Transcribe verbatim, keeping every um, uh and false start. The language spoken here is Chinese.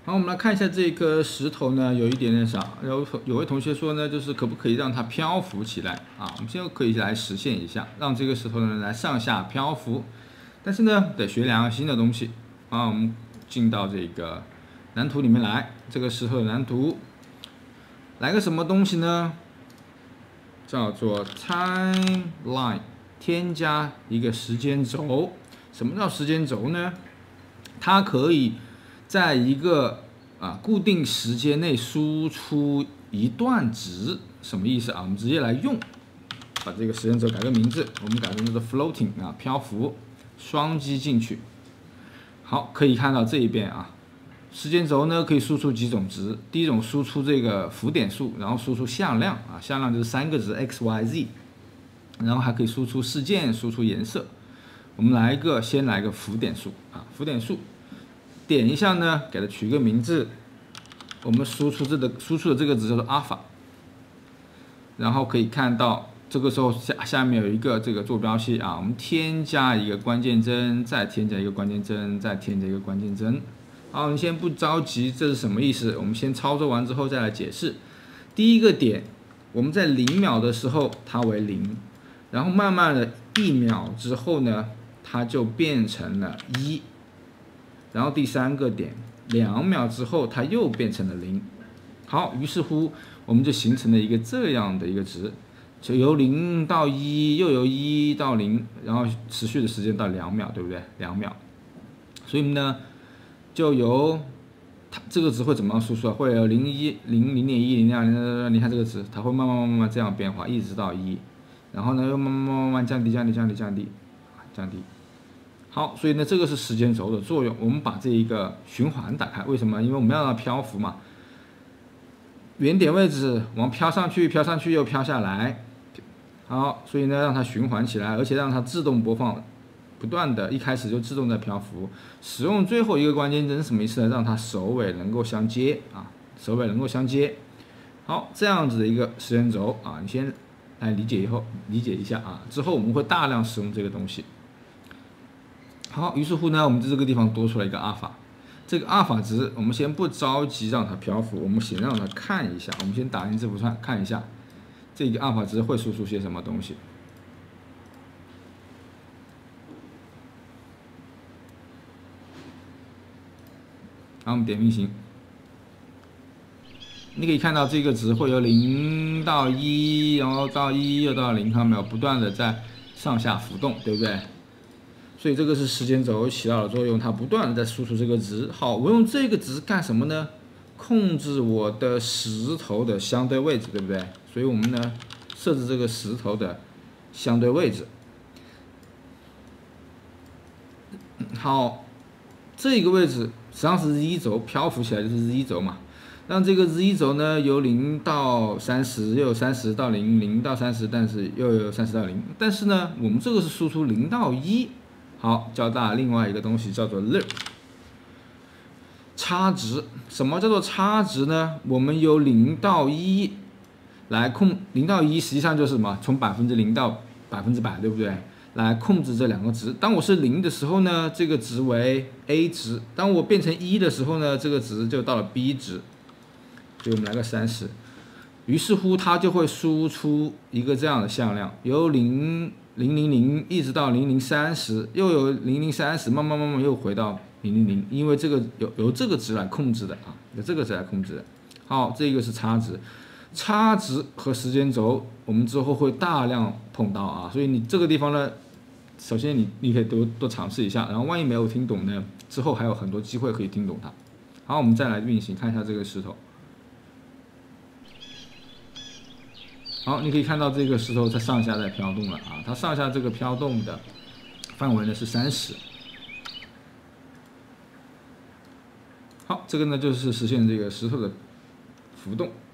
好，我们来看一下这颗石头呢，有一点点少。有有位同学说呢，就是可不可以让它漂浮起来啊？我们现在可以来实现一下，让这个石头呢来上下漂浮。但是呢，得学两个新的东西啊。我们进到这个蓝图里面来，这个石头的蓝图，来个什么东西呢？叫做 timeline， 添加一个时间轴。什么叫时间轴呢？它可以在一个啊固定时间内输出一段值，什么意思啊？我们直接来用，把这个时间轴改个名字，我们改成这个 floating 啊，漂浮，双击进去。好，可以看到这一边啊，时间轴呢可以输出几种值。第一种输出这个浮点数，然后输出向量啊，向量就是三个值 x y z， 然后还可以输出事件，输出颜色。我们来一个，先来一个浮点数啊，浮点数。点一下呢，给它取个名字，我们输出这个输出的这个值叫做阿尔法，然后可以看到这个时候下下面有一个这个坐标系啊，我们添加一个关键帧，再添加一个关键帧，再添加一个关键帧。好，你先不着急，这是什么意思？我们先操作完之后再来解释。第一个点，我们在零秒的时候它为零，然后慢慢的一秒之后呢，它就变成了一。然后第三个点，两秒之后它又变成了零。好，于是乎我们就形成了一个这样的一个值，就由零到一，又由一到零，然后持续的时间到两秒，对不对？两秒。所以呢，就由它这个值会怎么样输出啊？会有零一、零零点一、零点二、零点二，你看这个值，它会慢慢慢慢这样变化，一直到一，然后呢又慢慢慢慢降低、降低、降低、降低、降低。好，所以呢，这个是时间轴的作用。我们把这一个循环打开，为什么？因为我们要让它漂浮嘛。原点位置往飘上去，飘上去又飘下来。好，所以呢，让它循环起来，而且让它自动播放，不断的，一开始就自动在漂浮。使用最后一个关键帧是什么意思呢？让它首尾能够相接啊，首尾能够相接。好，这样子的一个时间轴啊，你先来理解以后理解一下啊，之后我们会大量使用这个东西。好，于是乎呢，我们在这个地方多出来一个阿尔法。这个阿尔法值，我们先不着急让它漂浮，我们先让它看一下。我们先打进字符串看一下，这个阿尔法值会输出些什么东西。好，我们点运行，你可以看到这个值会由零到一，然后到一又到零，看到没有？不断的在上下浮动，对不对？所以这个是时间轴起到的作用，它不断的在输出这个值。好，我用这个值干什么呢？控制我的石头的相对位置，对不对？所以我们呢设置这个石头的相对位置。好，这个位置实际上是 z 轴，漂浮起来就是 z 轴嘛。让这个 z 轴呢由零到三十，又有三十到零，零到三十，但是又有三十到零。但是呢，我们这个是输出零到一。好，教大家另外一个东西叫做 loop 差值。什么叫做差值呢？我们由零到一来控，零到一实际上就是什么？从百分之零到百分之百，对不对？来控制这两个值。当我是零的时候呢，这个值为 a 值；当我变成一的时候呢，这个值就到了 b 值。所以我们来个三十，于是乎它就会输出一个这样的向量，由零。零零零一直到零零三十，又有零零三十，慢慢慢慢又回到零零零，因为这个由由这个值来控制的啊，由这个值来控制的。好，这个是差值，差值和时间轴我们之后会大量碰到啊，所以你这个地方呢，首先你你可以多多尝试一下，然后万一没有听懂呢，之后还有很多机会可以听懂它。好，我们再来运行看一下这个石头。好，你可以看到这个石头它上下在飘动了啊，它上下这个飘动的范围呢是三十。好，这个呢就是实现这个石头的浮动。